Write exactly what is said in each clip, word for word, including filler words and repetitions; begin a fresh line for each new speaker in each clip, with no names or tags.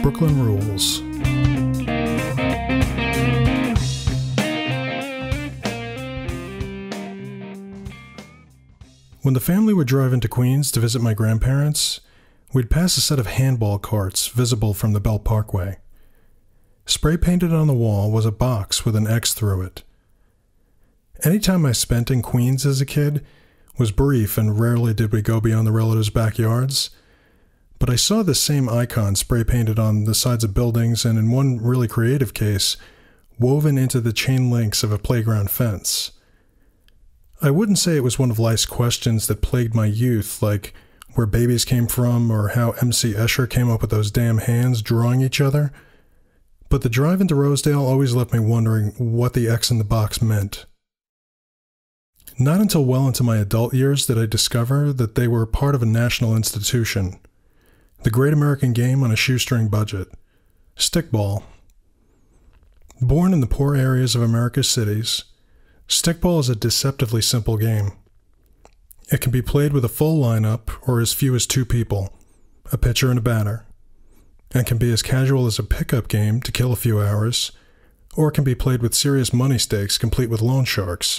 Brooklyn Rules. When the family would drive into Queens to visit my grandparents, we'd pass a set of handball courts visible from the Belt Parkway. Spray painted on the wall was a box with an X through it. Any time I spent in Queens as a kid was brief, and rarely did we go beyond the relatives' backyards. But I saw this same icon spray painted on the sides of buildings, and in one really creative case, woven into the chain links of a playground fence. I wouldn't say it was one of life's questions that plagued my youth, like where babies came from or how M C Escher came up with those damn hands drawing each other. But the drive into Rosedale always left me wondering what the X in the box meant. Not until well into my adult years did I discover that they were part of a national institution. The great American game on a shoestring budget. Stickball. Born in the poor areas of America's cities, stickball is a deceptively simple game. It can be played with a full lineup or as few as two people, a pitcher and a batter, and can be as casual as a pickup game to kill a few hours, or it can be played with serious money stakes complete with loan sharks.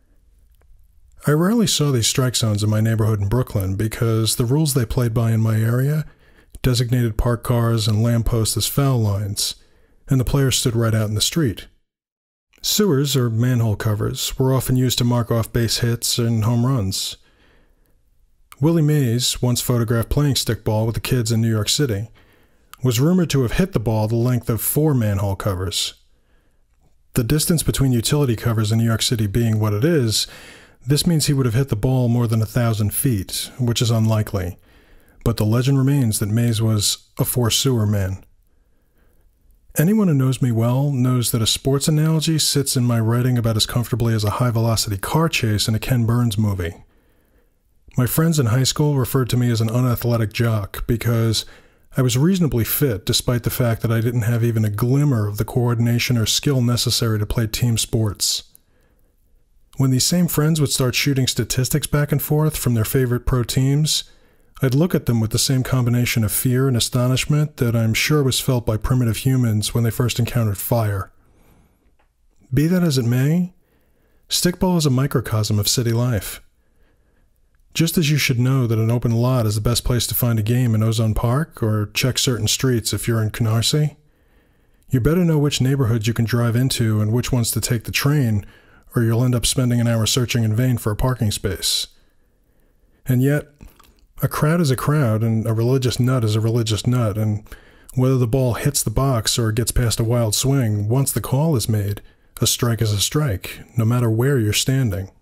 I rarely saw these strike zones in my neighborhood in Brooklyn because the rules they played by in my area designated parked cars and lampposts as foul lines, and the players stood right out in the street. Sewers, or manhole covers, were often used to mark off base hits and home runs. Willie Mays, once photographed playing stickball with the kids in New York City, was rumored to have hit the ball the length of four manhole covers. The distance between utility covers in New York City being what it is, this means he would have hit the ball more than a thousand feet, which is unlikely. But the legend remains that Mays was a four-sewer man. Anyone who knows me well knows that a sports analogy sits in my writing about as comfortably as a high-velocity car chase in a Ken Burns movie. My friends in high school referred to me as an unathletic jock because I was reasonably fit despite the fact that I didn't have even a glimmer of the coordination or skill necessary to play team sports. When these same friends would start shooting statistics back and forth from their favorite pro teams, I'd look at them with the same combination of fear and astonishment that I'm sure was felt by primitive humans when they first encountered fire. Be that as it may, stickball is a microcosm of city life. Just as you should know that an open lot is the best place to find a game in Ozone Park or check certain streets if you're in Canarsie, you better know which neighborhoods you can drive into and which ones to take the train, or you'll end up spending an hour searching in vain for a parking space. And yet, a crowd is a crowd, and a religious nut is a religious nut, and whether the ball hits the box or gets past a wild swing, once the call is made, a strike is a strike, no matter where you're standing.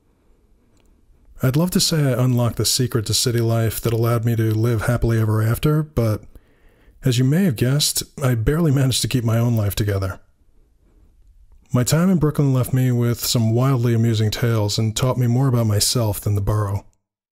I'd love to say I unlocked the secret to city life that allowed me to live happily ever after, but as you may have guessed, I barely managed to keep my own life together. My time in Brooklyn left me with some wildly amusing tales and taught me more about myself than the borough.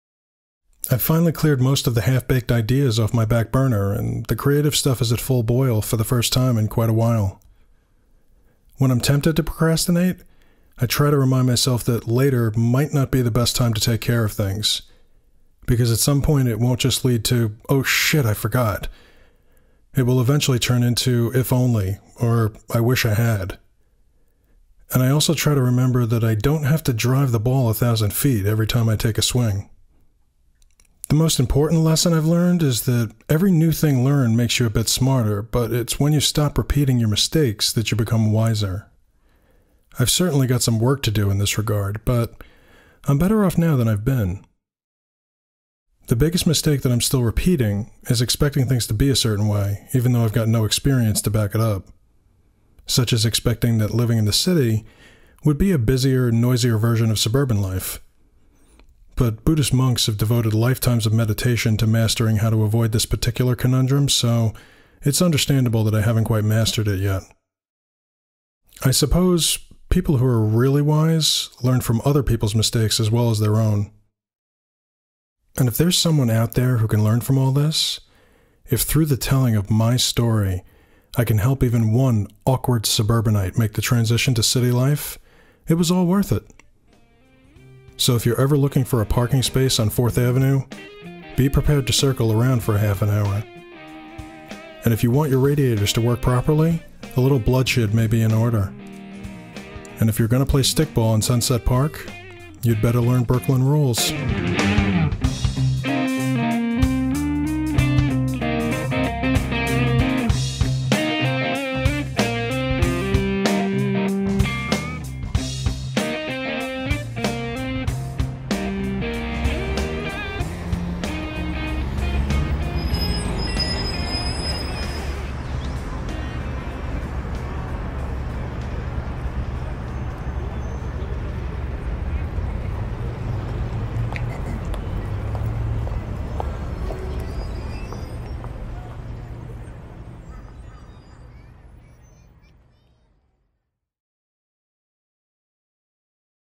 I finally cleared most of the half-baked ideas off my back burner, and the creative stuff is at full boil for the first time in quite a while. When I'm tempted to procrastinate, I try to remind myself that later might not be the best time to take care of things, because at some point it won't just lead to, oh shit, I forgot. It will eventually turn into, if only, or I wish I had. And I also try to remember that I don't have to drive the ball a thousand feet every time I take a swing. The most important lesson I've learned is that every new thing learned makes you a bit smarter, but it's when you stop repeating your mistakes that you become wiser. I've certainly got some work to do in this regard, but I'm better off now than I've been. The biggest mistake that I'm still repeating is expecting things to be a certain way, even though I've got no experience to back it up. Such as expecting that living in the city would be a busier, noisier version of suburban life. But Buddhist monks have devoted lifetimes of meditation to mastering how to avoid this particular conundrum, so it's understandable that I haven't quite mastered it yet. I suppose people who are really wise learn from other people's mistakes as well as their own. And if there's someone out there who can learn from all this, if through the telling of my story, I can help even one awkward suburbanite make the transition to city life, it was all worth it. So if you're ever looking for a parking space on fourth Avenue, be prepared to circle around for a half an hour. And if you want your radiators to work properly, a little bloodshed may be in order. And if you're going to play stickball in Sunset Park, you'd better learn Brooklyn rules.